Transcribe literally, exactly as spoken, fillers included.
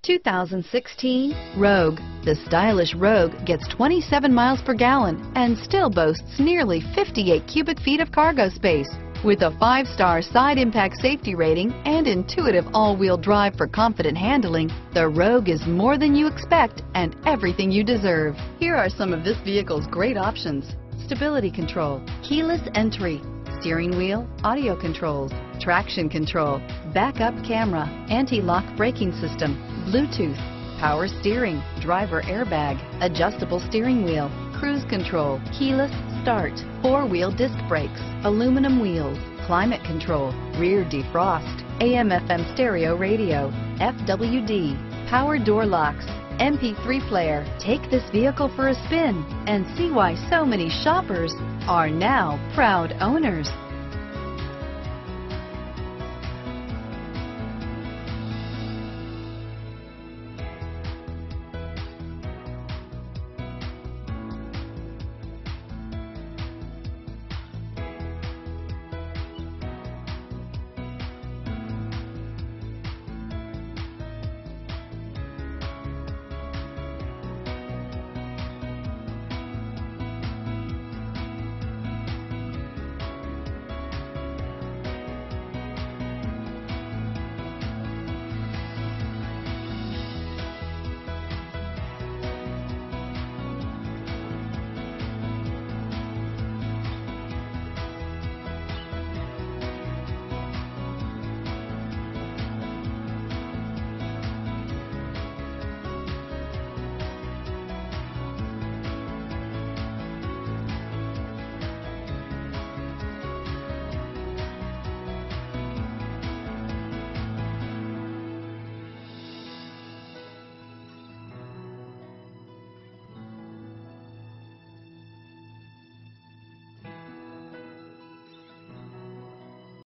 two thousand sixteen Rogue. The stylish Rogue gets twenty-seven miles per gallon and still boasts nearly fifty-eight cubic feet of cargo space. With a five-star side impact safety rating and intuitive all-wheel drive for confident handling, the Rogue is more than you expect and everything you deserve. Here are some of this vehicle's great options: stability control, keyless entry, steering wheel audio controls, traction control, backup camera, anti-lock braking system, Bluetooth, power steering, driver airbag, adjustable steering wheel, cruise control, keyless start, four-wheel disc brakes, aluminum wheels, climate control, rear defrost, A M F M stereo radio, F W D, power door locks, M P three player. Take this vehicle for a spin and see why so many shoppers are now proud owners.